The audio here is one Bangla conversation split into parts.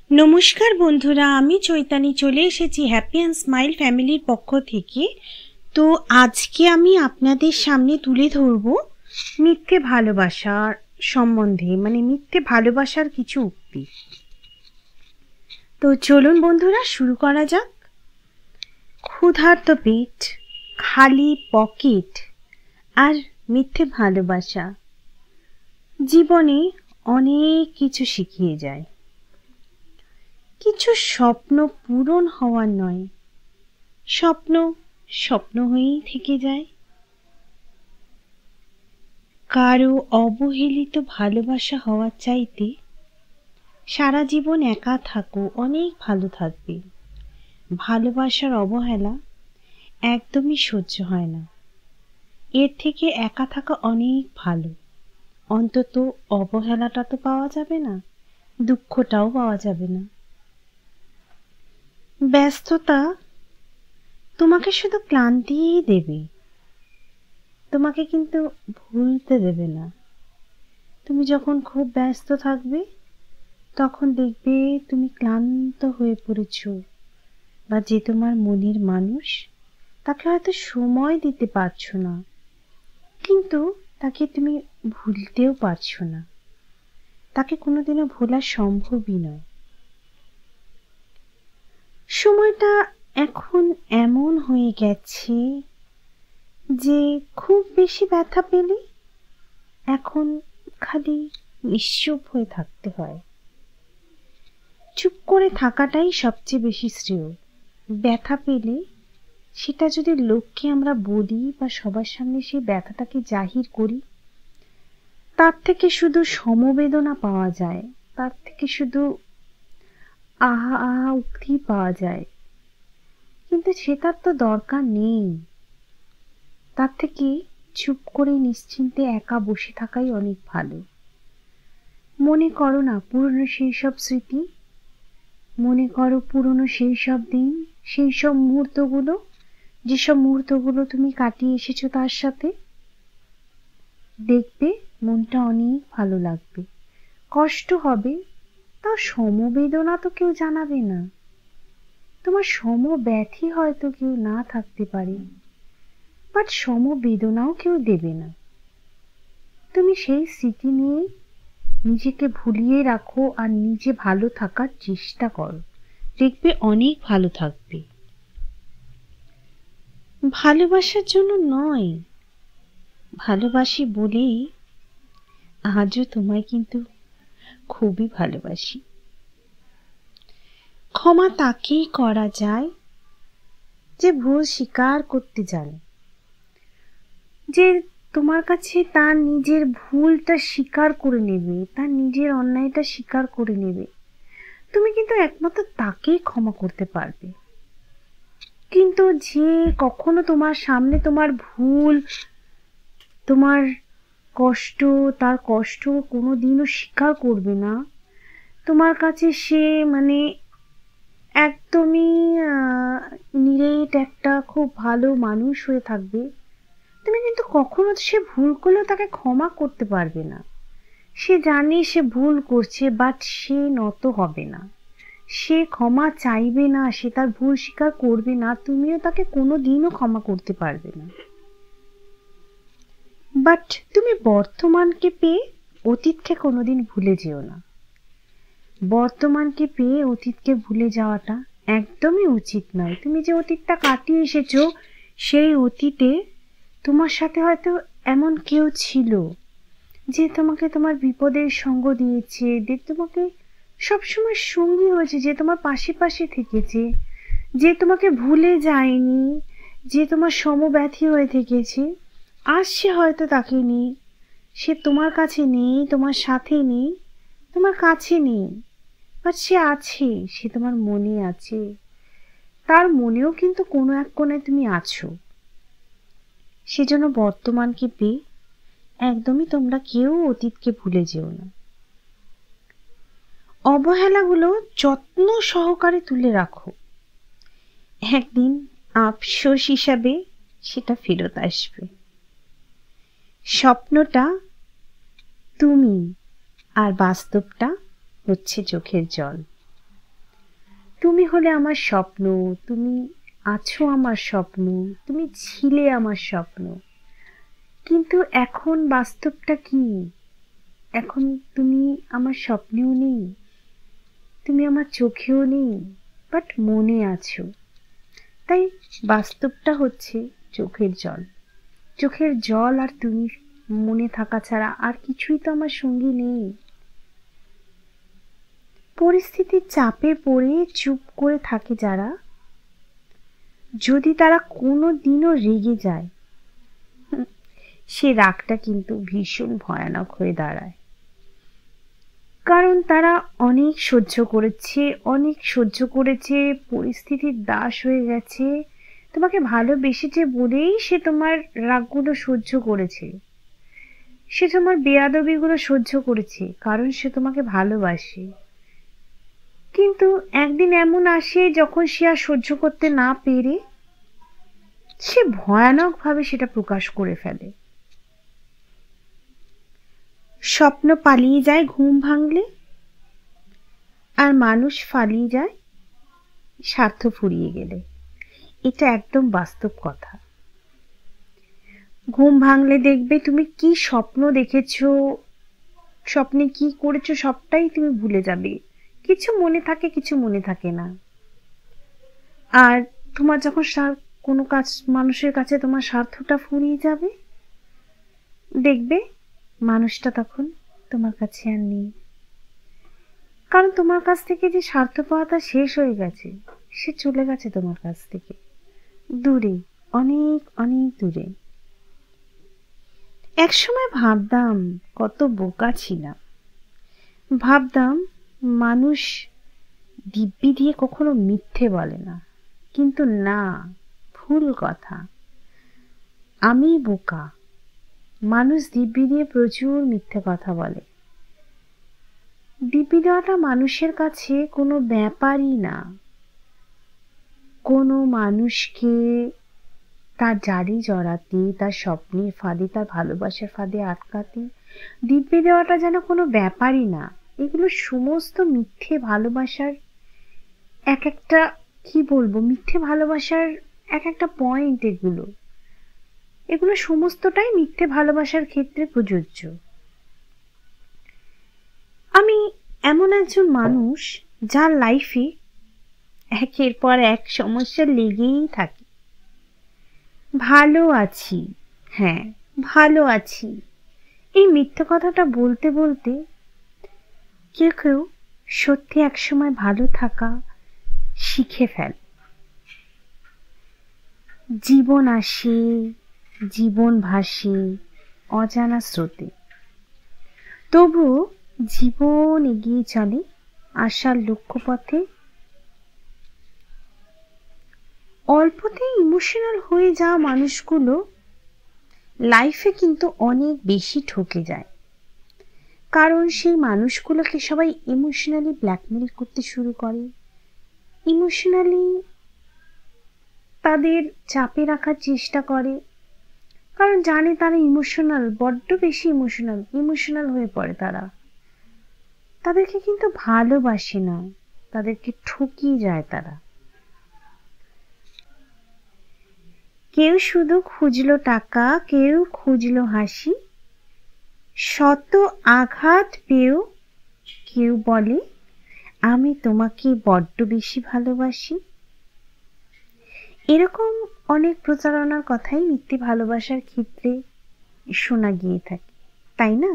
নমস্কার বন্ধুরা, আমি চৈতানি চলে এসেছি হ্যাপি অ্যান্ড স্মাইল ফ্যামিলির পক্ষ থেকে। তো আজকে আমি আপনাদের সামনে তুলে ধরব মিথ্যে ভালোবাসার সম্বন্ধে, মানে মিথ্যে ভালোবাসার কিছু উক্তি। তো চলুন বন্ধুরা শুরু করা যাক। ক্ষুধার্ত পেট, খালি পকেট আর মিথ্যে ভালোবাসা জীবনে অনেক কিছু শিখিয়ে যায়। কিছু স্বপ্ন পূরণ হওয়ার নয়, স্বপ্ন স্বপ্ন হয়েই থেকে যায়। কারো অবহেলিত ভালোবাসা হওয়ার চাইতে সারা জীবন একা থাকো, অনেক ভালো থাকবে। ভালোবাসার অবহেলা একদমই সহ্য হয় না। এর থেকে একা থাকা অনেক ভালো। অন্তত অবহেলাটা তো পাওয়া যাবে না, দুঃখটাও পাওয়া যাবে না। ব্যস্ততা তোমাকে শুধু ক্লান্তিই দেবে, তোমাকে কিন্তু ভুলতে দেবে না। তুমি যখন খুব ব্যস্ত থাকবে তখন দেখবে তুমি ক্লান্ত হয়ে পড়েছ, বা যে তোমার মনের মানুষ তাকে হয়তো সময় দিতে পারছো না, কিন্তু তাকে তুমি ভুলতেও পারছো না। তাকে কোনোদিনও ভোলা সম্ভবই নয়। সময়টা এখন এমন হয়ে গেছে যে খুব বেশি ব্যথা পেলে এখন খালি নিশ্চুপ হয়ে থাকতে হয়। চুপ করে থাকাটাই সবচেয়ে বেশি শ্রেয়। ব্যথা পেলে সেটা যদি লোককে আমরা বলি বা সবার সামনে সেই ব্যথাটাকে জাহির করি, তার থেকে শুধু সমবেদনা পাওয়া যায়, তার থেকে শুধু আহা আহা উক্তি পাওয়া যায়, কিন্তু সেটার তো দরকার নেই। তার থেকে চুপ করে নিশ্চিন্তে একা বসে থাকাই অনেক ভালো। মনে করো না পুরনো সেই সব স্মৃতি, মনে করো পুরনো সেই সব দিন, সেই সব মুহূর্তগুলো, যেসব মুহূর্তগুলো তুমি কাটিয়ে এসেছো তার সাথে। দেখবে মনটা অনেক ভালো লাগবে। কষ্ট হবে, তা সমবেদনা তো কেউ জানাবে না। তোমার সমব্যথী হয়তো কেউ না থাকতে পারে, বাট সমবেদনাও কেউ দেবে না। তুমি সেই স্মৃতি নিয়ে নিজেকে ভুলিয়ে রাখো আর নিজে ভালো থাকার চেষ্টা করো, দেখবে অনেক ভালো থাকবে। ভালোবাসার জন্য নয়, ভালোবাসি বলেই আজও তোমায় কিন্তু খুবই ভালোবাসি। ক্ষমা তাকেই করা যায় যে ভুল স্বীকার করতে জানে, যে তোমার কাছে তার নিজের ভুলটা স্বীকার করে নেবে, তার নিজের অন্যায়টা স্বীকার করে নেবে। তুমি কিন্তু একমাত্র তাকেই ক্ষমা করতে পারবে। কিন্তু যে কখনো তোমার সামনে তোমার ভুল, তোমার কষ্ট, তার কষ্ট কোনোদিনও স্বীকার করবে না, তোমার কাছে সে মানে একদমই নিরেট একটা খুব ভালো মানুষ হয়ে থাকবে, তুমি কিন্তু কখনো সে ভুল করলেও তাকে ক্ষমা করতে পারবে না। সে জানে সে ভুল করছে, বাট সে নত হবে না, সে ক্ষমা চাইবে না, সে তার ভুল স্বীকার করবে না, তুমিও তাকে কোনোদিনও ক্ষমা করতে পারবে না। বাট তুমি বর্তমানকে পেয়ে অতীতকে কোনোদিন ভুলে যেও না। বর্তমানকে পেয়ে অতীতকে ভুলে যাওয়াটা একদমই উচিত নয়। তুমি যে অতীতটা কাটিয়ে এসেছো, সেই অতীতে তোমার সাথে হয়তো এমন কেউ ছিল যে তোমাকে তোমার বিপদের সঙ্গ দিয়েছে, যে তোমাকে সবসময় সঙ্গী হয়েছে, যে তোমার পাশে পাশে থেকেছে, যে তোমাকে ভুলে যায়নি, যে তোমার সমব্যথী হয়ে থেকেছে। আজ সে হয়তো তাকে নেই, সে তোমার কাছে নেই, তোমার সাথে নেই, তোমার কাছে নেই, বাট সে আছে, সে তোমার মনে আছে। তার মনেও কিন্তু কোনো এক কোণে তুমি আছো। সেজন্য বর্তমানকে পেয়ে একদমই তোমরা কেউ অতীতকে ভুলে যেও না। অবহেলাগুলো যত্ন সহকারে তুলে রাখো, একদিন আফসোস হিসাবে সেটা ফেরত আসবে। স্বপ্নটা তুমি আর বাস্তবটা হচ্ছে চোখের জল। তুমি হলে আমার স্বপ্ন, তুমি আছো আমার স্বপ্ন, তুমি ছিলে আমার স্বপ্ন। কিন্তু এখন বাস্তবটা কি? এখন তুমি আমার স্বপ্নেও নেই, তুমি আমার চোখেও নেই, বাট মনে আছো। তাই বাস্তবটা হচ্ছে চোখের জল। চোখের জল আর তুমি মনে থাকা ছাড়া আর কিছুই তো আমার সঙ্গী নেই। পরিস্থিতির চাপে পড়ে চুপ করে থাকে যারা, যদি তারা কোনো দিনও রেগে যায়, সে রাগটা কিন্তু ভীষণ ভয়ানক হয়ে দাঁড়ায়। কারণ তারা অনেক সহ্য করেছে, অনেক সহ্য করেছে, পরিস্থিতির দাস হয়ে গেছে। তোমাকে ভালোবেসেছে বলেই সে তোমার রাগগুলো সহ্য করেছে, সে তোমার বেয়াদবিগুলো সহ্য করেছে, কারণ সে তোমাকে ভালোবাসে। কিন্তু একদিন এমন আসে যখন সে আর সহ্য করতে না পেরে সে ভয়ানকভাবে সেটা প্রকাশ করে ফেলে। স্বপ্ন পালিয়ে যায় ঘুম ভাঙলে, আর মানুষ পালিয়ে যায় স্বার্থ ফুরিয়ে গেলে। এটা একদম বাস্তব কথা। ঘুম ভাঙলে দেখবে তুমি কি স্বপ্ন দেখেছো, স্বপ্নে কি করেছো, সবটাই তুমি ভুলে যাবে। কিছু মনে থাকে, কিছু মনে থাকে না। আর তোমার যখন কোনো কাজ মানুষের কাছে তোমার স্বার্থটা ফুরিয়ে যাবে, দেখবে মানুষটা তখন তোমার কাছে আর নেই। কারণ তোমার কাছ থেকে যে স্বার্থ পাওয়াটা শেষ হয়ে গেছে, সে চলে গেছে তোমার কাছ থেকে দূরে, অনেক অনেক দূরে। একসময় ভাবতাম কত বোকা ছিলাম, ভাবতাম মানুষ দিব্যি দিয়ে কখনো মিথ্যে বলে না। কিন্তু না, ভুল কথা। আমি বোকা। মানুষ দিব্যি দিয়ে প্রচুর মিথ্যে কথা বলে। দিব্যি দেওয়াটা মানুষের কাছে কোনো ব্যাপারই না। কোনো মানুষকে তার জারি জড়াতে, তার স্বপ্নের ফাঁদে, তার ভালোবাসার ফাঁদে আটকাতে দিব্যি দেওয়াটা যেন কোনো ব্যাপারই না। এগুলো সমস্ত মিথ্যে ভালোবাসার এক একটা, কি বলবো, মিথ্যে ভালোবাসার এক একটা পয়েন্ট। এগুলো সমস্তটাই মিথ্যে ভালোবাসার ক্ষেত্রে প্রযোজ্য। আমি এমন একজন মানুষ যার লাইফে একের পর এক সমস্যা লেগেই থাকে। ভালো আছি, হ্যাঁ ভালো আছি, এই মিথ্যে কথাটা বলতে বলতে কেউ কেউ সত্যি একসময় ভালো থাকা শিখে ফেলে। জীবন আসে, জীবন ভাসে অজানা স্রোতে, তবু জীবন এগিয়ে চলে আশার লক্ষ্যপথে। অল্পতেই ইমোশনাল হয়ে যাওয়া মানুষগুলো লাইফে কিন্তু অনেক বেশি ঠকে যায়। কারণ সেই মানুষগুলোকে সবাই ইমোশনালি ব্ল্যাকমেল করতে শুরু করে, ইমোশনালি তাদের চাপে রাখার চেষ্টা করে। কারণ জানে তারা ইমোশনাল, বড্ড বেশি ইমোশনাল হয়ে পড়ে তারা। তাদেরকে কিন্তু ভালোবাসে না, তাদেরকে ঠকিয়ে যায় তারা। কেউ শুধু খুঁজলো টাকা, কেউ খুঁজলো হাসি, শত আঘাত পেয়েও কেউ বলে আমি তোমাকে বড্ড বেশি ভালোবাসি। এরকম অনেক প্রচারণার কথাই মিথ্যে ভালোবাসার ক্ষেত্রে শোনা গিয়ে থাকে, তাই না?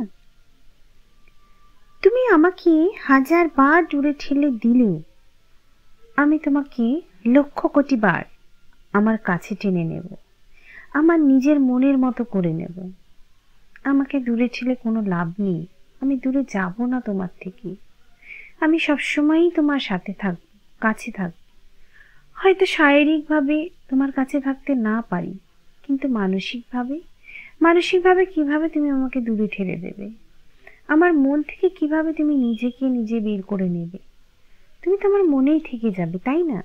তুমি আমাকে 1000 বার দূরে ঠেলে দিলেও আমি তোমাকে লক্ষ কোটি বার আমার কাছে টেনে নেব, আমার নিজের মনের মতো করে নেব। আমাকে দূরে ঠেলে কোনো লাভ নেই, আমি দূরে যাব না তোমার থেকে। আমি সবসময়ই তোমার সাথে থাকব, কাছে থাকব। হয়তো শারীরিকভাবে তোমার কাছে থাকতে না পারি, কিন্তু মানসিকভাবে কিভাবে তুমি আমাকে দূরে ঠেলে দেবে? আমার মন থেকে কিভাবে তুমি নিজেকে নিজে বের করে নেবে? তুমি তো আমার মনেই থেকে যাবে, তাই না?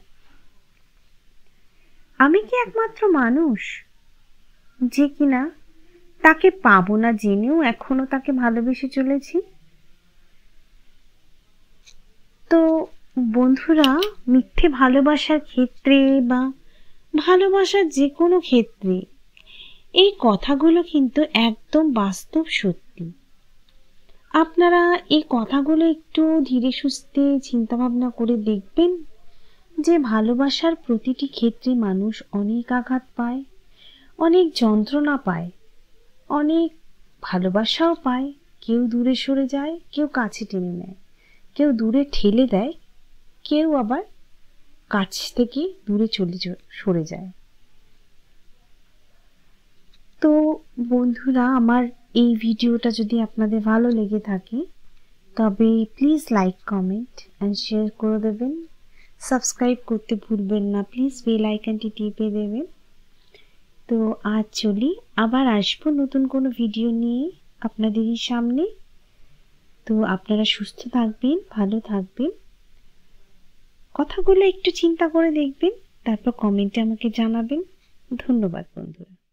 আমি কি একমাত্র মানুষ যে কিনা তাকে পাবো না জেনেও এখনো তাকে ভালোবেসে চলেছি? তো বন্ধুরা, মিথ্যে ভালোবাসার ক্ষেত্রে বা ভালোবাসার যে কোনো ক্ষেত্রে এই কথাগুলো কিন্তু একদম বাস্তব সত্যি। আপনারা এই কথাগুলো একটু ধীরে সুস্থে চিন্তা ভাবনা করে দেখবেন যে ভালোবাসার প্রতিটি ক্ষেত্রে মানুষ অনেক আঘাত পায়, অনেক যন্ত্রণা পায়, অনেক ভালোবাসাও পায়। কেউ দূরে সরে যায়, কেউ কাছে টেনে নেয়, কেউ দূরে ঠেলে দেয়, কেউ আবার কাছ থেকে দূরে সরে যায়। তো বন্ধুরা, আমার এই ভিডিওটা যদি আপনাদের ভালো লেগে থাকে তবে please like, comment and share করে দেবেন। সাবস্ক্রাইব করতে ভুলবেন না, প্লিজ বেল আইকনটি টিপে দেবেন। তো আজ চলি, আবার আসবো নতুন কোনো ভিডিও নিয়ে আপনাদেরই সামনে। তো আপনারা সুস্থ থাকবেন, ভালো থাকবেন, কথাগুলো একটু চিন্তা করে দেখবেন, তারপর কমেন্টে আমাকে জানাবেন। ধন্যবাদ বন্ধুরা।